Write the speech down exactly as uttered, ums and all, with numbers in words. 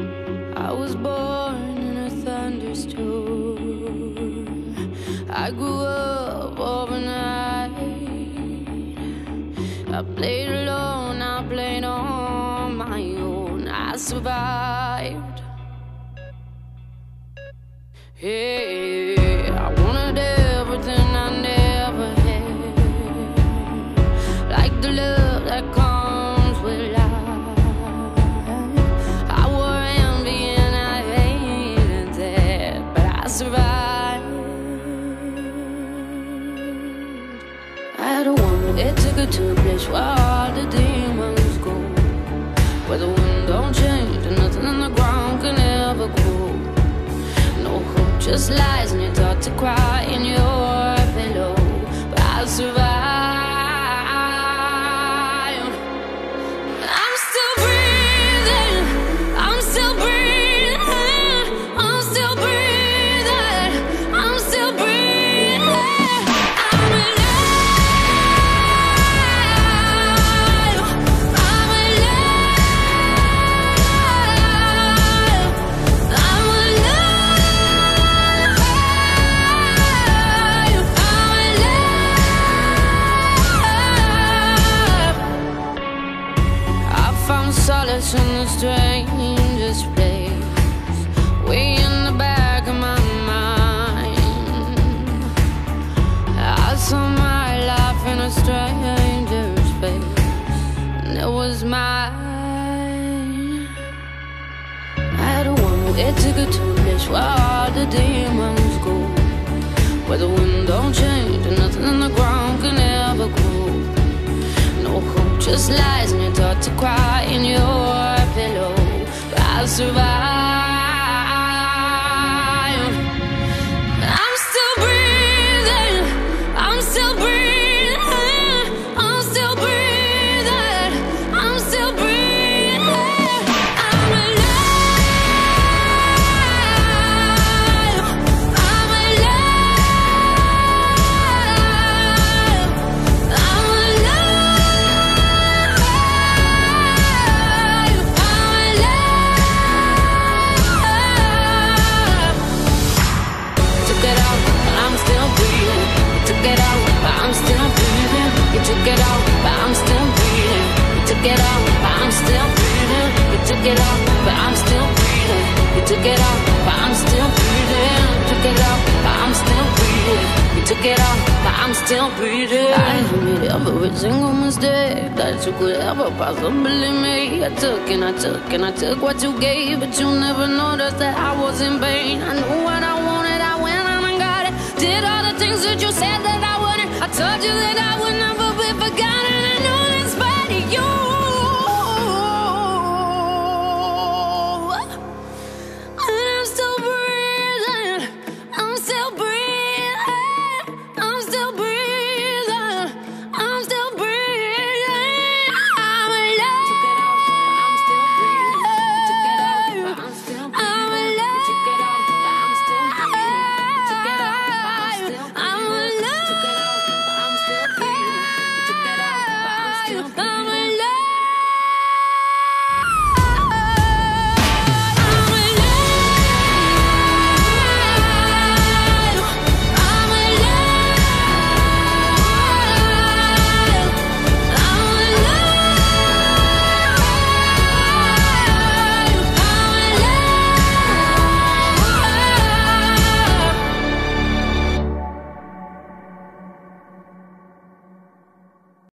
I was born in a thunderstorm. I grew up overnight. I played alone, I played on my own. I survived. Hey, I wanted everything I never had, like the love that comes with life. I wore envy and I hated that, but I survived. I had a woman that took her to a place where all the demons go, where the wind don't change and nothing in the ground can ever grow. No hope, just lies, and you're taught to cry in your pillow. But I survived. I'm still breathing. I'm still breathing. I'm still breathing. I'm still breathing. I'm alive. I'm alive. I'm alive. Solace in the strangest place, way in the back of my mind. I saw my life in a stranger's face, and it was mine. I had a woman that took her to a place where all the demons go, where the wind don't change and nothing in the ground can ever grow. No hope, just lies, and you're taught to cry in your pillow. But I survived. I'm still breathing. I'm still breathing. I'm still breathing. I'm still breathing. I'm alive. I'm alive. I'm alive. I'm still breathing. You took it out, but I'm still breathing. You took it out, but I'm still breathing. You took it out, but I'm still breathing. You took it out, but I'm still breathing. You took it out, but I'm still breathing. You took it out, but I'm still breathing. I made every single mistake that you could ever possibly make. I took and I took and I took what you gave, but you never noticed that I was in pain. I knew what I wanted, I went out and got it. Did all the things that you said that